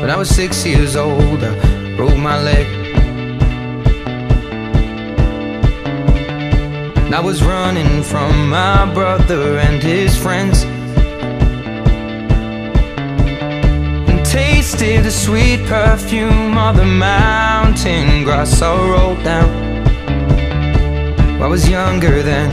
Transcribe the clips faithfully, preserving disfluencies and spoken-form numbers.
When I was six years old, I broke my leg. And I was running from my brother and his friends, and tasted the sweet perfume of the mountain grass I rolled down. I was younger then.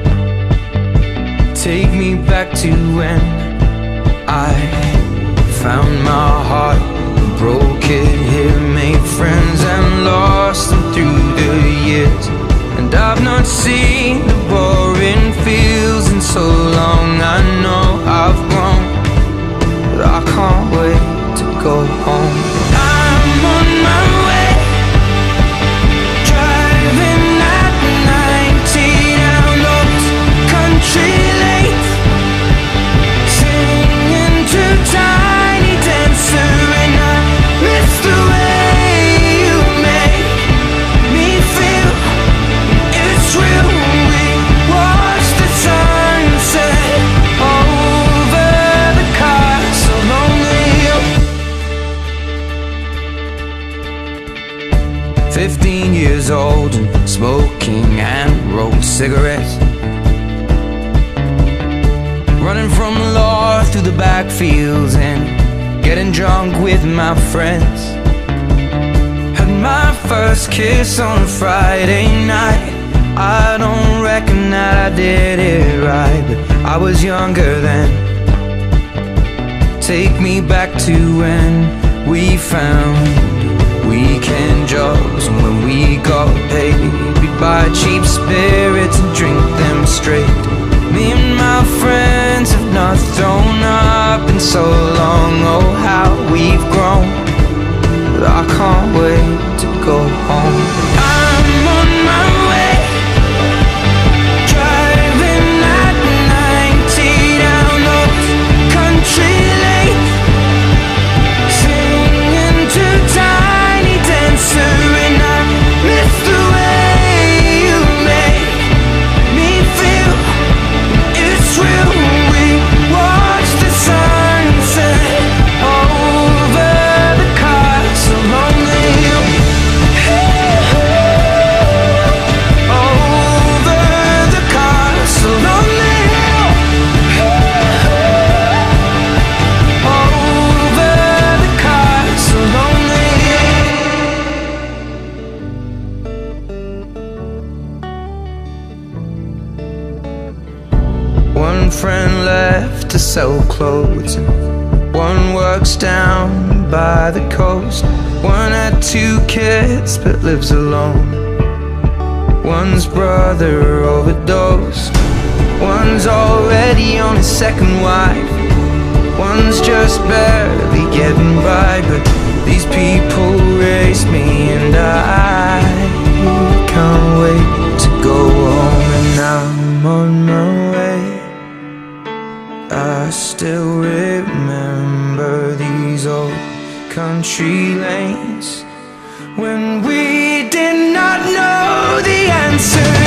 Take me back to when I found my heart, broke it here, made friends and lost them through the years. And I've not seen the boring fields in so long. I know I've grown, but I can't wait to go home. I'm on my way, driving at ninety down those country lanes, singing to Tiny Dancer, and I miss the way you make me feel. It's real when we watch the sunset over the castle on the hill. Fifteen years old and smoking and rolled cigarettes, running from the law through the backfields and getting drunk with my friends. Had my first kiss on a Friday night. I don't reckon that I did it right, but I was younger then. Take me back to when we found weekend jobs, and when we got paid, we'd buy cheap spirits and drink them straight. Me and my friends have not thrown up in so long. Oh, how we've grown, but I can't wait to go home. I'm on my way, driving at ninety down those country lanes, singing to Tiny Dancer, and I miss the way you make me feel. It's real when we watch the sunset over the castle on the hill. Over the castle on the hill. Over the castle on the hill. One friend left to sell clothes, and one works down by the coast. One had two kids but lives alone. One's brother overdosed. One's already on his second wife. One's just barely getting by, but these people raised me, and I can't wait to go home. And I'm on my way. I still remember these old country lanes when we did not know the answer.